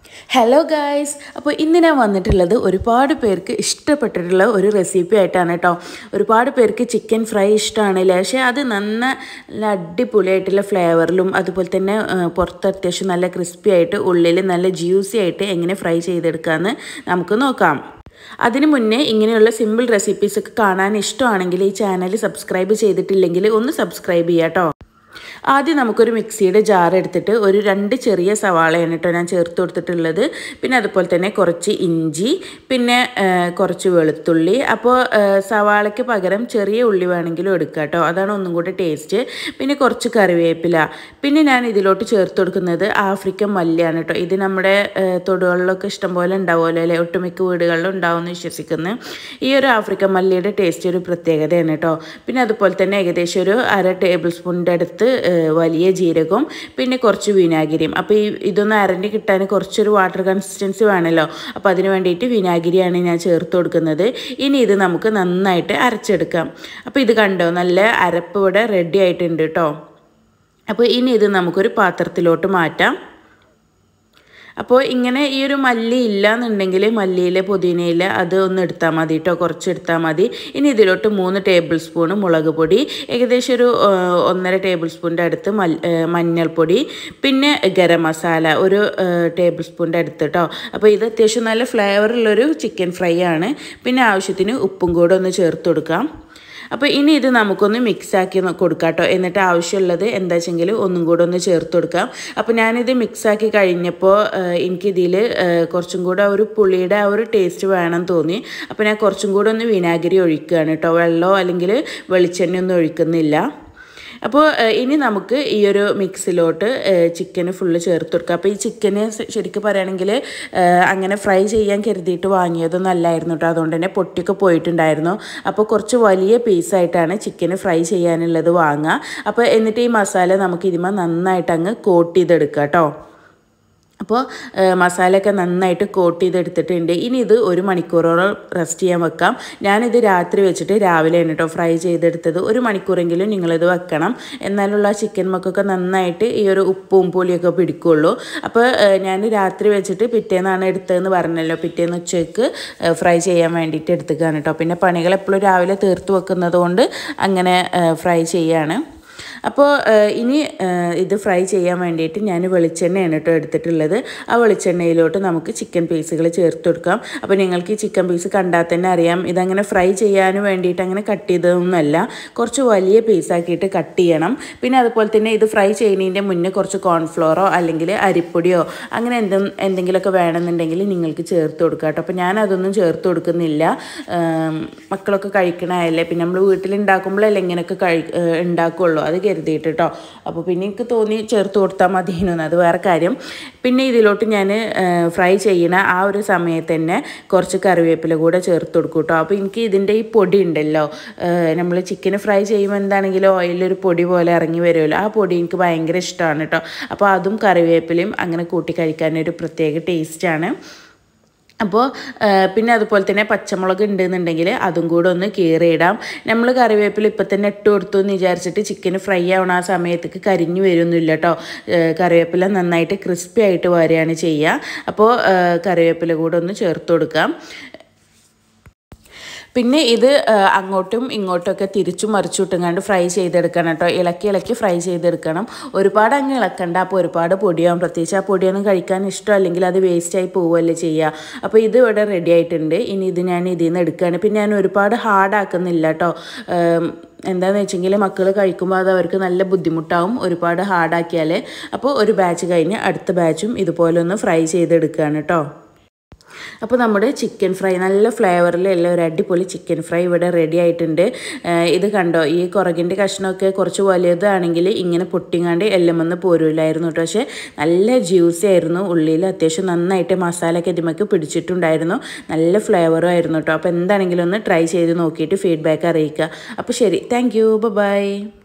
Hello guys, അപ്പോൾ ഇന്ന് ഞാൻ വന്നിട്ടുള്ളത് ഒരുപാട് പേർക്ക് ഇഷ്ടപ്പെട്ടിട്ടുള്ള ഒരു റെസിപ്പി ആയിട്ടാണ് കേട്ടോ. ഒരുപാട് പേർക്ക് ചിക്കൻ ഫ്രൈ ഇഷ്ടമാണല്ലേ, പക്ഷേ അത് നല്ല അടിപൊളിയായിട്ടുള്ള ഫ്ലേവറിലും അതുപോലെ തന്നെ പുറത്ത് അത്യാവശ്യം നല്ല ക്രിസ്പി ആയിട്ട് ഉള്ളിൽ നല്ല ജ്യൂസി ആയിട്ട് എങ്ങനെ ഫ്രൈ ചെയ്തെടുക്കാമെന്ന് നമുക്ക് നോക്കാം. അതിനു മുന്നേ ഇങ്ങനെയുള്ള സിമ്പിൾ റെസിപ്പീസൊക്കെ കാണാൻ ഇഷ്ടമാണെങ്കിൽ ഈ ചാനൽ സബ്സ്ക്രൈബ് ചെയ്തിട്ടില്ലെങ്കിൽ ഒന്ന് സബ്സ്ക്രൈബ് ചെയ്യാം കേട്ടോ. ആദ്യം നമുക്കൊരു മിക്സിയുടെ ജാർ എടുത്തിട്ട് ഒരു 2 ചെറിയ സവാളയാണ് കേട്ടോ ഞാൻ ചേർത്ത് കൊടുത്തിട്ടുള്ളത്. പിന്നെ അതുപോലെ തന്നെ കുറച്ച് ഇഞ്ചി, പിന്നെ കുറച്ച് വെളുത്തുള്ളി. അപ്പോൾ സവാളയ്ക്ക് പകരം ചെറിയ ഉള്ളി വേണമെങ്കിലും എടുക്കുക കേട്ടോ, അതാണ് ഒന്നും കൂടി ടേസ്റ്റ്. പിന്നെ കുറച്ച് കറിവേപ്പില. പിന്നെ ഞാൻ ഇതിലോട്ട് ചേർത്ത് കൊടുക്കുന്നത് ആഫ്രിക്കൻ മല്ലിയാണ് കേട്ടോ. ഇത് നമ്മുടെ തൊടുകളിലൊക്കെ ഇഷ്ടംപോലെ ഉണ്ടാവുമല്ലോ അല്ലേ, ഒട്ടുമിക്ക വീടുകളിലും ഉണ്ടാവുമെന്ന് വിശ്വസിക്കുന്നു. ഈ ഒരു ആഫ്രിക്കൻ മല്ലിയുടെ ടേസ്റ്റ് ഒരു പ്രത്യേകതയാണ് കേട്ടോ. പിന്നെ അതുപോലെ തന്നെ ഏകദേശം ഒരു 1/2 ടേബിൾ സ്പൂണിൻ്റെ അടുത്ത് വലിയ ജീരകവും പിന്നെ കുറച്ച് വിനാഗിരിയും. അപ്പോൾ ഇതൊന്ന് അരഞ്ഞ് കിട്ടാൻ കുറച്ചൊരു വാട്ടർ കൺസിസ്റ്റൻസി വേണമല്ലോ, അപ്പോൾ അതിന് വേണ്ടിയിട്ട് വിനാഗിരിയാണ് ഞാൻ ചേർത്ത് കൊടുക്കുന്നത്. ഇനി ഇത് നമുക്ക് നന്നായിട്ട് അരച്ചെടുക്കാം. അപ്പോൾ ഇത് കണ്ടോ, നല്ല അരപ്പ് ഇവിടെ റെഡി ആയിട്ടുണ്ട് കേട്ടോ. അപ്പോൾ ഇനി ഇത് നമുക്കൊരു പാത്രത്തിലോട്ട് മാറ്റാം. അപ്പോൾ ഇങ്ങനെ ഈ ഒരു മല്ലി ഇല്ലയെന്നുണ്ടെങ്കിൽ മല്ലിയില പുതിനയില അത് ഒന്ന് എടുത്താൽ മതി കേട്ടോ, കുറച്ച് എടുത്താൽ മതി. ഇനി ഇതിലോട്ട് 3 ടേബിൾ സ്പൂൺ മുളക് പൊടി, ഏകദേശം ഒരു 1.5 ടേബിൾ സ്പൂണിൻ്റെ അടുത്ത് മഞ്ഞൾപ്പൊടി, പിന്നെ ഗരം മസാല ഒരു ടേബിൾ സ്പൂണിൻ്റെ അടുത്ത് കേട്ടോ. അപ്പോൾ ഇത് അത്യാവശ്യം നല്ല ഫ്ലേവറുള്ളൊരു ചിക്കൻ ഫ്രൈ ആണ്. പിന്നെ ആവശ്യത്തിന് ഉപ്പും കൂടെ ഒന്ന് ചേർത്ത് കൊടുക്കാം. അപ്പോൾ ഇനി ഇത് നമുക്കൊന്ന് മിക്സാക്കി കൊടുക്കാം കേട്ടോ. എന്നിട്ട് ആവശ്യമുള്ളത് എന്താ വെച്ചെങ്കിൽ ഒന്നും കൂടെ ഒന്ന് ചേർത്ത് കൊടുക്കാം. അപ്പോൾ ഞാനിത് മിക്സാക്കി കഴിഞ്ഞപ്പോൾ എനിക്കിതിൽ കുറച്ചും കൂടെ ഒരു പുളിയുടെ ആ ഒരു ടേസ്റ്റ് വേണം തോന്നി. അപ്പോൾ ഞാൻ കുറച്ചും കൂടെ ഒന്ന് വിനാഗിരി ഒഴിക്കുകയാണ് കേട്ടോ, വെള്ളമോ അല്ലെങ്കിൽ വെളിച്ചെണ്ണ ഒന്നും ഒഴിക്കുന്നില്ല. അപ്പോൾ ഇനി നമുക്ക് ഈ ഒരു മിക്സിലോട്ട് ചിക്കന് ഫുള്ള് ചേർത്ത് കൊടുക്കുക. അപ്പോൾ ഈ ചിക്കന് ശരിക്കും പറയുകയാണെങ്കിൽ അങ്ങനെ ഫ്രൈ ചെയ്യാൻ കരുതിയിട്ട് വാങ്ങിയതൊന്നും അല്ലായിരുന്നു കേട്ടോ, അതുകൊണ്ട് തന്നെ പൊട്ടിയൊക്കെ പോയിട്ടുണ്ടായിരുന്നു. അപ്പോൾ കുറച്ച് വലിയ പീസായിട്ടാണ് ചിക്കന് ഫ്രൈ ചെയ്യാനുള്ളത് വാങ്ങുക. അപ്പോൾ എന്നിട്ട് ഈ മസാല നമുക്ക് ഇതിന്മേൽ നന്നായിട്ട് അങ്ങ് കോട്ട് ചെയ്തെടുക്കുക കേട്ടോ. അപ്പോൾ മസാലയൊക്കെ നന്നായിട്ട് കോട്ട് ചെയ്തെടുത്തിട്ടുണ്ട്. ഇനി ഇത് 1 മണിക്കൂറോളം റെസ്റ്റ് ചെയ്യാൻ വെക്കാം. ഞാനിത് രാത്രി വെച്ചിട്ട് രാവിലെയാണ് കേട്ടോ ഫ്രൈ ചെയ്തെടുത്തത്. 1 മണിക്കൂറെങ്കിലും നിങ്ങളിത് വെക്കണം, എന്നാലുള്ള ചിക്കൻ മക്കൊക്കെ നന്നായിട്ട് ഈ ഒരു ഉപ്പും പുളിയൊക്കെ പിടിക്കുള്ളൂ. അപ്പോൾ ഞാൻ രാത്രി വെച്ചിട്ട് പിറ്റേന്നാണ് എടുത്തതെന്ന് പറഞ്ഞല്ലോ, പിറ്റേന്ന് ഉച്ചയ്ക്ക് ഫ്രൈ ചെയ്യാൻ വേണ്ടിയിട്ട് എടുത്തുകയാണ് കേട്ടോ. പിന്നെ പണികൾ എപ്പോഴും രാവിലെ തീർത്ത് വെക്കുന്നത് കൊണ്ട് അങ്ങനെ ഫ്രൈ ചെയ്യാണ്. അപ്പോൾ ഇനി ഇത് ഫ്രൈ ചെയ്യാൻ വേണ്ടിയിട്ട് ഞാൻ വെളിച്ചെണ്ണയാണ് കേട്ടോ എടുത്തിട്ടുള്ളത്. ആ വെളിച്ചെണ്ണയിലോട്ട് നമുക്ക് ചിക്കൻ പീസുകൾ ചേർത്ത് കൊടുക്കാം. അപ്പോൾ നിങ്ങൾക്ക് ഈ ചിക്കൻ പീസ് കണ്ടാൽ തന്നെ അറിയാം, ഇതങ്ങനെ ഫ്രൈ ചെയ്യാൻ വേണ്ടിയിട്ട് അങ്ങനെ കട്ട് ചെയ്തതൊന്നുമല്ല, കുറച്ച് വലിയ പീസാക്കിയിട്ട് കട്ട് ചെയ്യണം. പിന്നെ അതുപോലെ തന്നെ ഇത് ഫ്രൈ ചെയ്യുന്നതിൻ്റെ മുന്നേ കുറച്ച് കോൺഫ്ലോറോ അല്ലെങ്കിൽ അരിപ്പൊടിയോ അങ്ങനെ എന്തെങ്കിലുമൊക്കെ വേണമെന്നുണ്ടെങ്കിൽ നിങ്ങൾക്ക് ചേർത്ത് കൊടുക്കാം കേട്ടോ. അപ്പോൾ ഞാനതൊന്നും ചേർത്ത് കൊടുക്കുന്നില്ല, മക്കളൊക്കെ കഴിക്കണമല്ലേ, പിന്നെ നമ്മൾ വീട്ടിലുണ്ടാക്കുമ്പോഴല്ലേ ഇങ്ങനെയൊക്കെ ഉണ്ടാക്കുള്ളൂ, അത് കരുതിയിട്ട് കേട്ടോ. അപ്പോൾ പിന്നെ എനിക്ക് തോന്നി ചേർത്ത് കൊടുത്താൽ മതിയെന്ന്, അത് വേറെ കാര്യം. പിന്നെ ഇതിലോട്ട് ഞാൻ ഫ്രൈ ചെയ്യണ ആ ഒരു സമയത്ത് തന്നെ കുറച്ച് കറിവേപ്പില കൂടെ ചേർത്ത് കൊടുക്കും കേട്ടോ. അപ്പോൾ എനിക്ക് ഇതിൻ്റെ ഈ പൊടി ഉണ്ടല്ലോ, നമ്മൾ ചിക്കന് ഫ്രൈ ചെയ്യുമ്പോൾ എന്താണെങ്കിലും ഓയിലൊരു പൊടി പോലെ ഇറങ്ങി വരുമല്ലോ, ആ പൊടി എനിക്ക് ഭയങ്കര ഇഷ്ടമാണ് കേട്ടോ. അപ്പോൾ അതും കറിവേപ്പിലയും അങ്ങനെ കൂട്ടി കഴിക്കാനൊരു പ്രത്യേക ടേസ്റ്റാണ്. അപ്പോൾ പിന്നെ അതുപോലെ തന്നെ പച്ചമുളക് ഉണ്ടെന്നുണ്ടെങ്കിൽ അതും കൂടെ ഒന്ന് കീറിയിടാം. നമ്മൾ കറിവേപ്പില ഇപ്പം തന്നെ ഇട്ട് കൊടുത്തു എന്ന് വിചാരിച്ചിട്ട് ചിക്കന് ഫ്രൈ ആവണ ആ സമയത്തേക്ക് കരിഞ്ഞു വരുന്നില്ല കേട്ടോ. കറിവേപ്പില നന്നായിട്ട് ക്രിസ്പി ആയിട്ട് വരികയാണ് ചെയ്യുക. അപ്പോൾ കറിവേപ്പില കൂടെ ഒന്ന് ചേർത്ത് കൊടുക്കാം. പിന്നെ ഇത് അങ്ങോട്ടും ഇങ്ങോട്ടുമൊക്കെ തിരിച്ചും മറിച്ചിട്ടുങ്ങാണ്ട് ഫ്രൈ ചെയ്തെടുക്കണം കേട്ടോ. ഇളക്കി ഫ്രൈ ചെയ്തെടുക്കണം. ഒരുപാട് അങ്ങ് ഇളക്കണ്ട, അപ്പോൾ ഒരുപാട് പൊടിയാവും. പ്രത്യേകിച്ച് ആ പൊടിയൊന്നും കഴിക്കാൻ ഇഷ്ടമല്ലെങ്കിൽ അത് വേസ്റ്റായി പോവുകയല്ലേ ചെയ്യുക. അപ്പോൾ ഇത് ഇവിടെ റെഡി ആയിട്ടുണ്ട്. ഇനി ഇത് ഞാൻ ഇതിൽ നിന്ന് എടുക്കുകയാണ്. പിന്നെ ഞാൻ ഒരുപാട് ഹാർഡാക്കുന്നില്ല കേട്ടോ. എന്താണെന്ന് വെച്ചെങ്കിൽ മക്കൾ കഴിക്കുമ്പോൾ അത് അവർക്ക് നല്ല ബുദ്ധിമുട്ടാവും ഒരുപാട് ഹാർഡാക്കിയാൽ. അപ്പോൾ ഒരു ബാച്ച് കഴിഞ്ഞ് അടുത്ത ബാച്ചും ഇതുപോലെ ഒന്ന് ഫ്രൈ ചെയ്തെടുക്കുകയാണ് കേട്ടോ. അപ്പോൾ നമ്മുടെ ചിക്കൻ ഫ്രൈ നല്ല ഫ്ലേവറിലുള്ള ഒരു അടിപൊളി ചിക്കൻ ഫ്രൈ ഇവിടെ റെഡി ആയിട്ടുണ്ട്. ഇത് കണ്ടോ, ഈ കുറകിൻ്റെ കഷ്ണമൊക്കെ കുറച്ച് വലുതാണെങ്കിൽ ഇങ്ങനെ പൊട്ടിങ്ങാണ്ട് എല്ലാം വന്ന് പോരില്ലായിരുന്നു കേട്ടോ. പക്ഷേ നല്ല ജ്യൂസി ആയിരുന്നു, ഉള്ളിൽ അത്യാവശ്യം നന്നായിട്ട് മസാലയൊക്കെ ഇതിമൊക്കെ പിടിച്ചിട്ടുണ്ടായിരുന്നു, നല്ല ഫ്ലേവറും ആയിരുന്നു കേട്ടോ. അപ്പോൾ എന്താണെങ്കിലും ഒന്ന് ട്രൈ ചെയ്ത് നോക്കിയിട്ട് ഫീഡ്ബാക്ക് അറിയിക്കുക. അപ്പോൾ ശരി, താങ്ക് യു, ബൈ.